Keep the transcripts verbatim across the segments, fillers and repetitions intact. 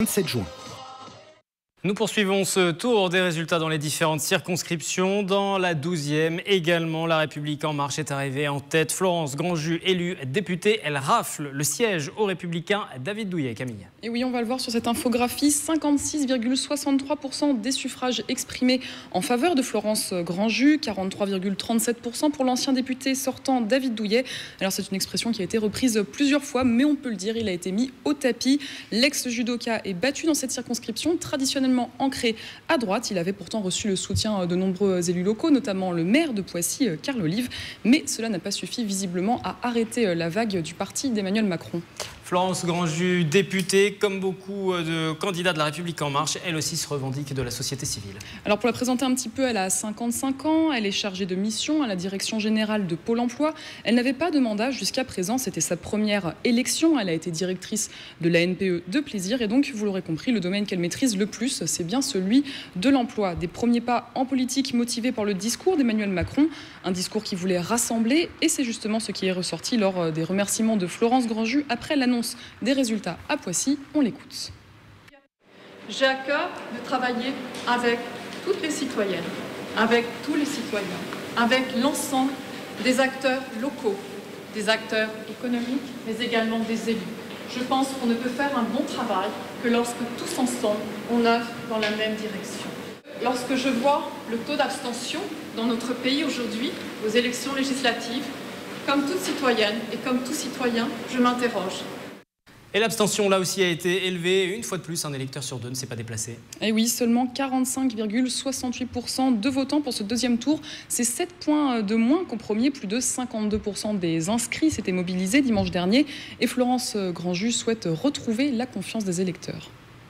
vingt-sept juin. Nous poursuivons ce tour des résultats dans les différentes circonscriptions. Dans la douzième également, La République En Marche est arrivée en tête. Florence Grandjus, élue députée, elle rafle le siège aux Républicains. David Douillet, Camille. Et oui, on va le voir sur cette infographie, cinquante-six virgule soixante-trois pour cent des suffrages exprimés en faveur de Florence Grandjus, quarante-trois virgule trente-sept pour cent pour l'ancien député sortant David Douillet. Alors c'est une expression qui a été reprise plusieurs fois, mais on peut le dire, il a été mis au tapis. L'ex-judoka est battu dans cette circonscription, traditionnellement ancré à droite. Il avait pourtant reçu le soutien de nombreux élus locaux, notamment le maire de Poissy, Carl Olive. Mais cela n'a pas suffi visiblement à arrêter la vague du parti d'Emmanuel Macron. Florence Grandjus, députée, comme beaucoup de candidats de La République En Marche, elle aussi se revendique de la société civile. Alors pour la présenter un petit peu, elle a cinquante-cinq ans, elle est chargée de mission à la direction générale de Pôle emploi. Elle n'avait pas de mandat jusqu'à présent, c'était sa première élection. Elle a été directrice de la N P E de Plaisir et donc, vous l'aurez compris, le domaine qu'elle maîtrise le plus, c'est bien celui de l'emploi. Des premiers pas en politique motivés par le discours d'Emmanuel Macron, un discours qui voulait rassembler et c'est justement ce qui est ressorti lors des remerciements de Florence Grandjus après l'annonce des résultats à Poissy. On l'écoute. J'ai à cœur de travailler avec toutes les citoyennes, avec tous les citoyens, avec l'ensemble des acteurs locaux, des acteurs économiques, mais également des élus. Je pense qu'on ne peut faire un bon travail que lorsque tous ensemble, on œuvre dans la même direction. Lorsque je vois le taux d'abstention dans notre pays aujourd'hui, aux élections législatives, comme toute citoyenne et comme tout citoyen, je m'interroge. Et l'abstention, là aussi, a été élevée. Une fois de plus, un électeur sur deux ne s'est pas déplacé. Et oui, seulement quarante-cinq virgule soixante-huit pour cent de votants pour ce deuxième tour. C'est sept points de moins qu'au premier. Plus de cinquante-deux pour cent des inscrits s'étaient mobilisés dimanche dernier. Et Florence Grandjus souhaite retrouver la confiance des électeurs.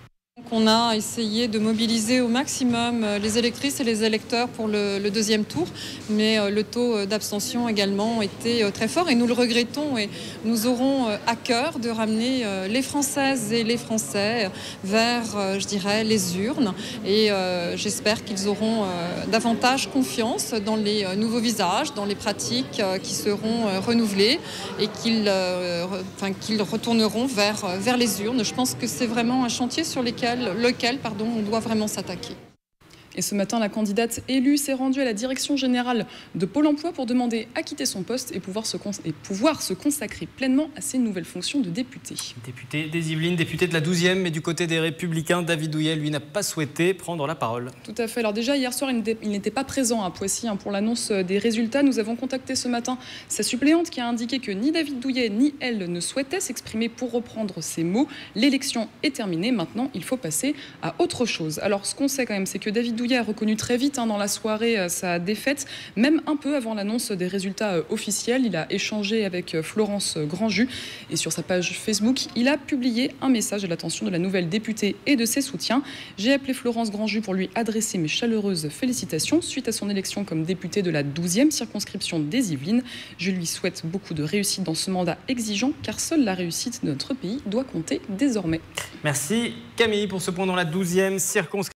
On a essayé de mobiliser au maximum les électrices et les électeurs pour le, le deuxième tour, mais le taux d'abstention également était très fort et nous le regrettons et nous aurons à cœur de ramener les Françaises et les Français vers, je dirais, les urnes et euh, j'espère qu'ils auront euh, davantage confiance dans les nouveaux visages, dans les pratiques euh, qui seront euh, renouvelées et qu'ils euh, enfin, qu'ils retourneront vers, vers les urnes. Je pense que c'est vraiment un chantier sur lequel lequel pardon, on doit vraiment s'attaquer. Et ce matin, la candidate élue s'est rendue à la direction générale de Pôle emploi pour demander à quitter son poste et pouvoir se, et pouvoir se consacrer pleinement à ses nouvelles fonctions de députée. Député des Yvelines, député de la douzième, mais du côté des Républicains, David Douillet, lui, n'a pas souhaité prendre la parole. Tout à fait. Alors déjà, hier soir, il n'était pas présent à Poissy hein, pour l'annonce des résultats. Nous avons contacté ce matin sa suppléante qui a indiqué que ni David Douillet ni elle ne souhaitaient s'exprimer pour reprendre ses mots. L'élection est terminée. Maintenant, il faut passer à autre chose. Alors, ce qu'on sait quand même, c'est que David Douillet a reconnu très vite hein, dans la soirée euh, sa défaite, même un peu avant l'annonce des résultats euh, officiels. Il a échangé avec euh, Florence Grandjus et sur sa page Facebook, il a publié un message à l'attention de la nouvelle députée et de ses soutiens. J'ai appelé Florence Grandjus pour lui adresser mes chaleureuses félicitations suite à son élection comme députée de la douzième circonscription des Yvelines. Je lui souhaite beaucoup de réussite dans ce mandat exigeant car seule la réussite de notre pays doit compter désormais. Merci Camille pour ce point dans la douzième circonscription.